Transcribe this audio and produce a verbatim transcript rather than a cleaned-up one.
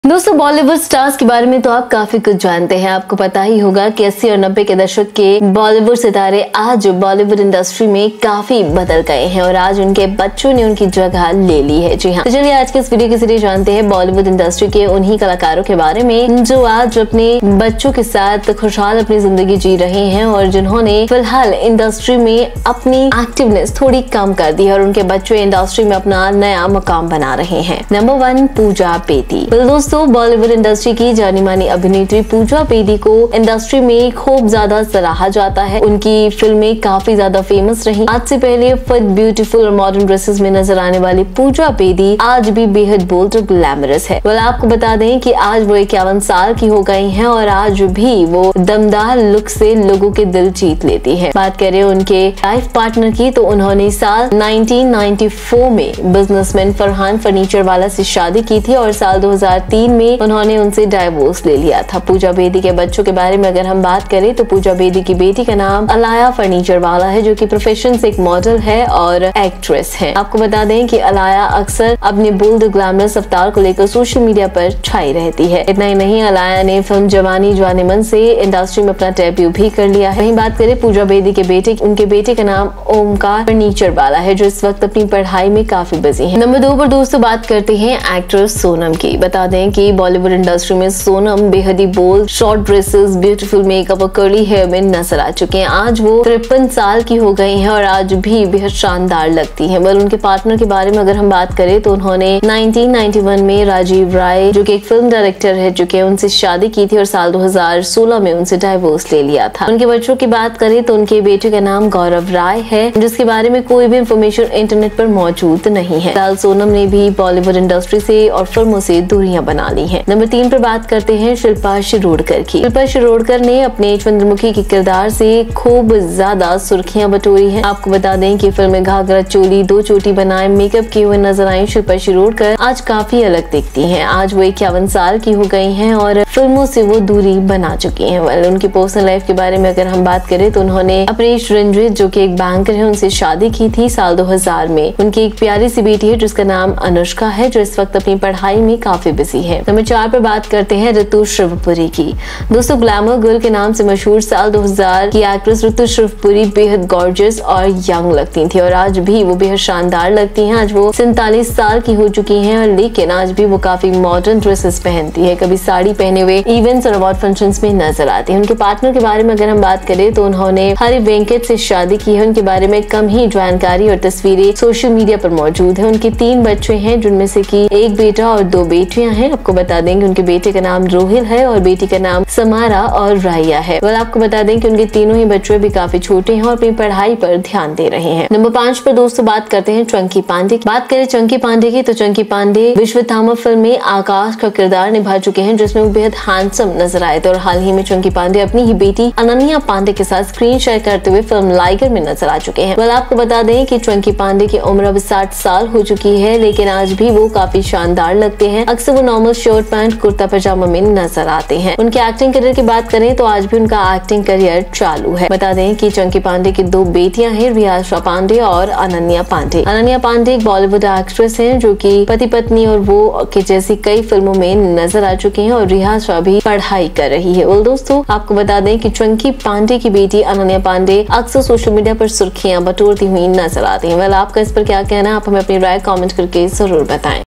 दोस्तों, बॉलीवुड स्टार्स के बारे में तो आप काफी कुछ जानते हैं। आपको पता ही होगा कि अस्सी और नब्बे के दशक के बॉलीवुड सितारे आज बॉलीवुड इंडस्ट्री में काफी बदल गए हैं और आज उनके बच्चों ने उनकी जगह ले ली है। जी हाँ, तो चलिए आज के इस वीडियो के जरिए जानते हैं बॉलीवुड इंडस्ट्री के उन्हीं कलाकारों के बारे में जो आज अपने बच्चों के साथ खुशहाल अपनी जिंदगी जी रहे हैं और जिन्होंने फिलहाल इंडस्ट्री में अपनी एक्टिवनेस थोड़ी कम कर दी है और उनके बच्चे इंडस्ट्री में अपना नया मुकाम बना रहे हैं। Number one, Pooja Bedi. दोस्तों, बॉलीवुड इंडस्ट्री की जानी मानी अभिनेत्री पूजा बेदी को इंडस्ट्री में खूब ज्यादा सराहा जाता है। उनकी फिल्में काफी ज्यादा फेमस रही। आज से पहले फिट, ब्यूटीफुल और मॉडर्न ड्रेसेस में नजर आने वाली पूजा बेदी आज भी बेहद बोल्ड और ग्लैमरस है। well, आपको बता दें कि आज वो इक्यावन साल की हो गई हैं और आज भी वो दमदार लुक से लोगों के दिल जीत लेती है। बात करें उनके लाइफ पार्टनर की तो उन्होंने साल नाइनटीन नाइंटी फोर में बिजनेसमैन फरहान फर्नीचर वाला से शादी की थी और साल दो हज़ार तीन में उन्होंने उनसे डाइवोर्स ले लिया था। पूजा बेदी के बच्चों के बारे में अगर हम बात करें तो पूजा बेदी की बेटी का नाम अलाया फर्नीचर वाला है, जो कि प्रोफेशन से एक मॉडल है और एक्ट्रेस है। आपको बता दें कि अलाया अक्सर अपने बोल्ड ग्लैमरस अवतार को लेकर सोशल मीडिया पर छाई रहती है। इतना ही नहीं, अलाया ने फिल्म जवानी जाने मन से इंडस्ट्री में अपना डेब्यू भी कर लिया है। वहीं बात करें पूजा बेदी के बेटे, उनके बेटे का नाम ओमकार फर्नीचर वाला है, जो इस वक्त अपनी पढ़ाई में काफी बिजी है। नंबर दो पर दोस्तों बात करते हैं एक्ट्रेस सोनम की। बता दें कि बॉलीवुड इंडस्ट्री में सोनम बेहद ही bold, short dresses, beautiful makeup और कर्ली हेयर में नजर आ चुके हैं। आज वो तिरपन साल की हो गई हैं और आज भी बेहद शानदार लगती हैं। बल उनके पार्टनर के बारे में अगर हम बात करें तो उन्होंने नाइनटीन नाइंटी वन में राजीव राय, जो कि एक फिल्म डायरेक्टर है, जो कि उनसे शादी की थी और साल दो हज़ार सोलह में उनसे डाइवोर्स ले लिया था। उनके बच्चों की बात करें तो उनके बेटे का नाम गौरव राय है, जिसके बारे में कोई भी इंफॉर्मेशन इंटरनेट पर मौजूद नहीं है। फिलहाल सोनम ने भी बॉलीवुड इंडस्ट्री से और फिल्मों से दूरियां बना ली है। नंबर तीन पर बात करते हैं शिल्पा शिरोडकर की। शिल्पा शिरोडकर ने अपने चंद्रमुखी के किरदार से खूब ज्यादा सुर्खियां बटोरी हैं। आपको बता दें कि फिल्म में घाघरा चोली, दो चोटी बनाए, मेकअप किए हुए नजर आई शिल्पा शिरोडकर आज काफी अलग दिखती हैं। आज वो इक्यावन साल की हो गई हैं और फिल्मों से वो दूरी बना चुकी हैं। well, उनकी पर्सनल लाइफ के बारे में अगर हम बात करें तो उन्होंने अपरेश रंजीत, जो कि एक बैंकर है, उनसे शादी की थी साल दो हज़ार में। उनकी एक प्यारी सी बेटी है जिसका नाम अनुष्का है, जो इस वक्त अपनी पढ़ाई में काफी बिजी है। नंबर चार पर बात करते हैं ऋतु शिवपुरी की। दोस्तों, ग्लैमर गर्ल के नाम से मशहूर साल दो हज़ार की एक्ट्रेस ऋतु शिवपुरी बेहद गॉर्जियस और यंग लगती थी और आज भी वो बेहद शानदार लगती हैं। आज वो सैंतालीस साल की हो चुकी हैं और लेकिन आज भी वो काफी मॉडर्न ड्रेसेस पहनती है। कभी साड़ी पहने हुए इवेंट्स और अवार्ड फंक्शंस में नजर आती है। उनके पार्टनर के बारे में अगर हम बात करें तो उन्होंने हरि वेंकट से शादी की है। उनके बारे में कम ही जानकारी और तस्वीरें सोशल मीडिया पर मौजूद है। उनके तीन बच्चे हैं, जिनमें से की एक बेटा और दो बेटियां हैं। आपको बता देंगे उनके बेटे का नाम रोहिल है और बेटी का नाम समारा और राया है। well, आपको बता दें कि उनके तीनों ही बच्चे भी काफी छोटे हैं और अपनी पढ़ाई पर ध्यान दे रहे हैं। नंबर पांच पर दोस्तों बात करते हैं चंकी पांडे। बात करें चंकी पांडे की तो चंकी पांडे विश्वथामा फिल्म में आकाश का किरदार निभा चुके हैं, जिसमें वो बेहद हैंडसम नजर आए थे और हाल ही में चंकी पांडे अपनी ही बेटी अनन्या पांडे के साथ स्क्रीन शेयर करते हुए फिल्म लाइगर में नजर आ चुके हैं। well, आपको बता दें कि चंकी पांडे की उम्र अब साठ साल हो चुकी है, लेकिन आज भी वो काफी शानदार लगते हैं। अक्सर वो normal shirt pant kurta pyjama में नजर आते हैं। उनके एक्टिंग करियर की बात करें तो आज भी उनका एक्टिंग करियर चालू है। बता दें कि चंकी पांडे की दो बेटियां हैं, रियाशा पांडे और अनन्या पांडे। अनन्या पांडे एक बॉलीवुड एक्ट्रेस हैं, जो कि पति पत्नी और वो के जैसी कई फिल्मों में नजर आ चुकी हैं और रियाशा भी पढ़ाई कर रही है। और दोस्तों आपको बता दें कि चंकी पांडे की बेटी अनन्या पांडे अक्सर सोशल मीडिया पर सुर्खियां बटोरती हुई नजर आती है। वेल, आपका इस पर क्या कहना है? आप हमें अपनी राय कॉमेंट करके जरूर बताएं।